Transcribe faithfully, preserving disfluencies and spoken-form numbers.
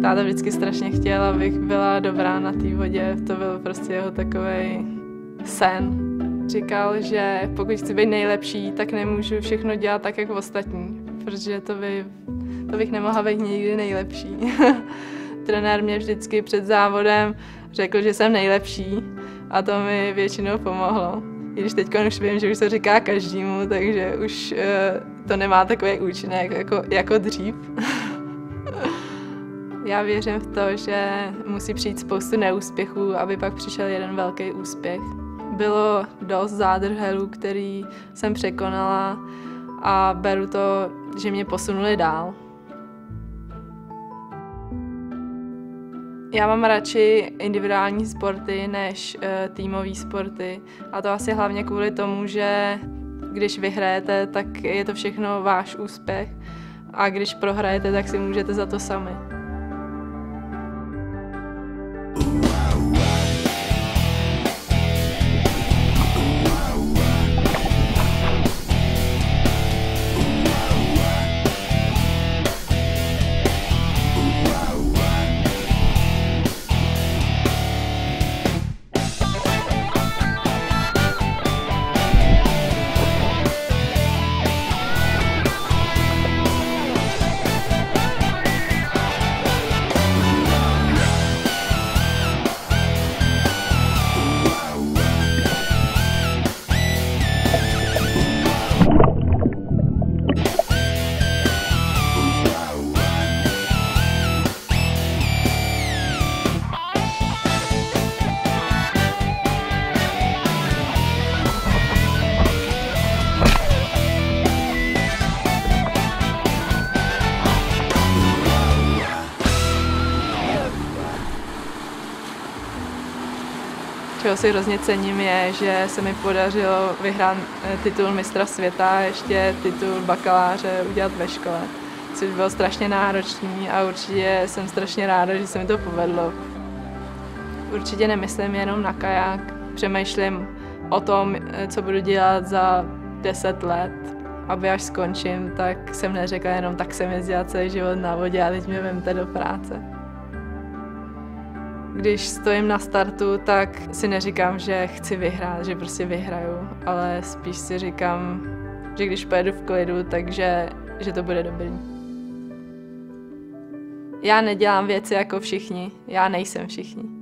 táta vždycky strašně chtěl, abych byla dobrá na té vodě. To byl prostě jeho takovej sen. Říkal, že pokud chci být nejlepší, tak nemůžu všechno dělat tak, jak ostatní, protože to, by, to bych nemohla být nikdy nejlepší. Trenér mě vždycky před závodem řekl, že jsem nejlepší a to mi většinou pomohlo. I když teď už vím, že už to říká každému, takže už uh, to nemá takový účinek jako, jako dřív. Já věřím v to, že musí přijít spoustu neúspěchů, aby pak přišel jeden velký úspěch. Bylo dost zádrhelů, který jsem překonala a beru to, že mě posunuli dál. Já mám radši individuální sporty než uh, týmové sporty a to asi hlavně kvůli tomu, že když vyhrajete, tak je to všechno váš úspěch a když prohrajete, tak si můžete za to sami. Čeho si hrozně cením je, že se mi podařilo vyhrát titul mistra světa, ještě titul bakaláře udělat ve škole, což bylo strašně náročný a určitě jsem strašně ráda, že se mi to povedlo. Určitě nemyslím jenom na kaják, přemýšlím o tom, co budu dělat za deset let, aby až skončím, tak jsem neřekla jenom tak jsem jezdila celý život na vodě a teď mě vemte do práce. Když stojím na startu, tak si neříkám, že chci vyhrát, že prostě vyhraju, ale spíš si říkám, že když pojedu v klidu, takže že to bude dobrý. Já nedělám věci jako všichni, já nejsem všichni.